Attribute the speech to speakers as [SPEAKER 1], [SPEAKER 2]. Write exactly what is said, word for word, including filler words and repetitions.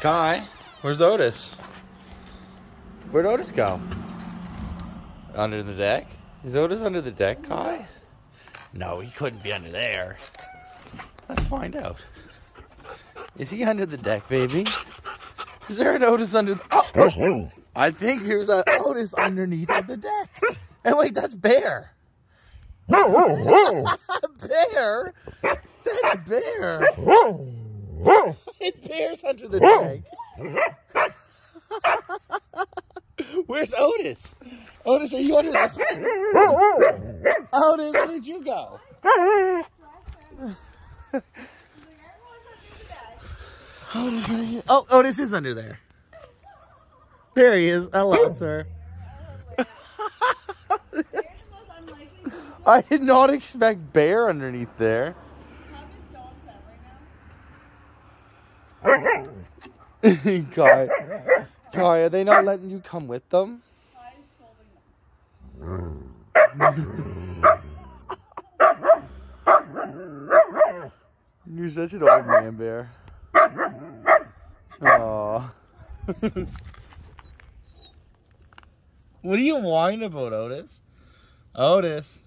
[SPEAKER 1] Kai, where's Otis? Where'd Otis go? Under the deck? Is Otis under the deck, Kai? No, he couldn't be under there. Let's find out. Is he under the deck, baby? Is there an Otis under the... Oh, oh. I think there's an Otis underneath of the deck. And wait, that's Bear. Bear? That's Bear. It's Bear's under the deck. Where's Otis? Otis, are you under this one? Otis, where did you go? Otis, are you? Oh, Otis is under there. There he is. Hello, sir. I did not expect Bear underneath there. Kai, Kai, are they not letting you come with them? You're such an old man, Bear. Aww. What are you whining about, Otis? Otis.